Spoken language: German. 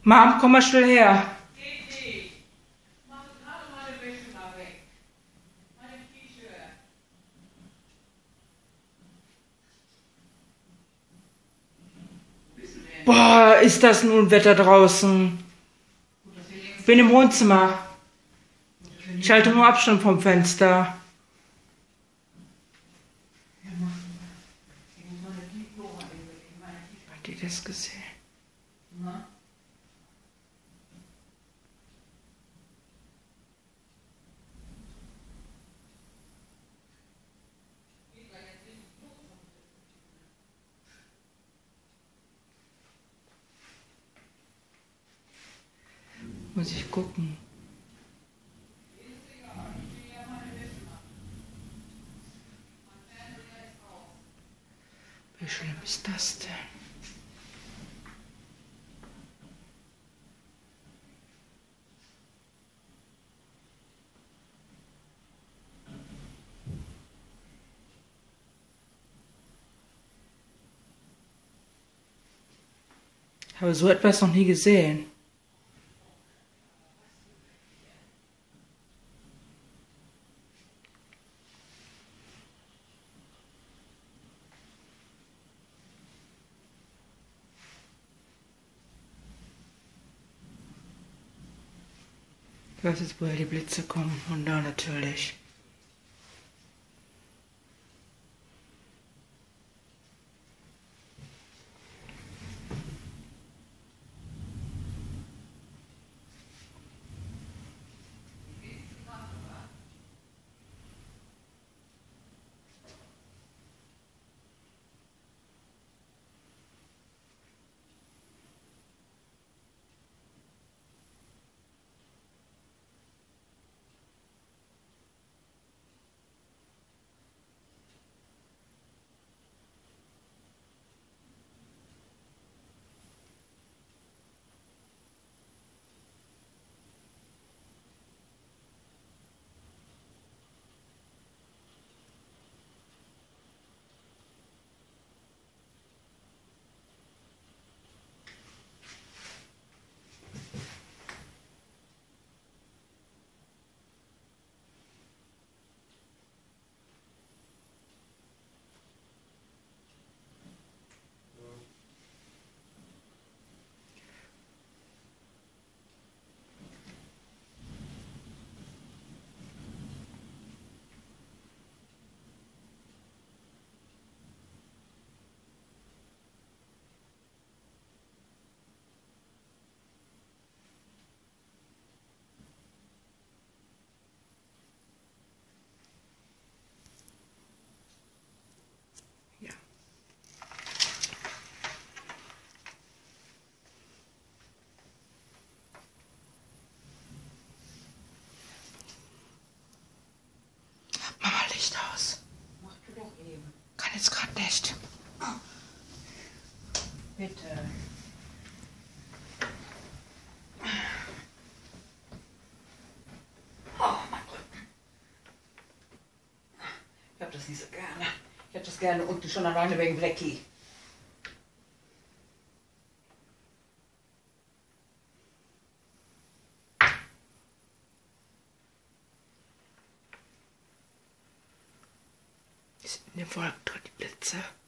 Mom, komm mal schnell her. Geht nicht. Ich mache gerade meine Wäsche mal weg. Meine T-Shirt. Boah, ist das nun Wetter draußen. Ich bin im Wohnzimmer. Ich halte nur Abstand vom Fenster. Habt ihr das gesehen? Muss ich gucken. Wie schlimm ist das denn? Ich habe so etwas noch nie gesehen. Ich weiß jetzt, woher die Blitze kommen. Und da natürlich. Ja. Mama, Licht aus. Mach du doch eben. Kann jetzt gerade nicht. Bitte. Oh, mein Rücken. Ich hab das nicht so gerne. Ich hab das gerne unten schon alleine wegen Blackie. Die sind in dem Wolken drin, die Blitze.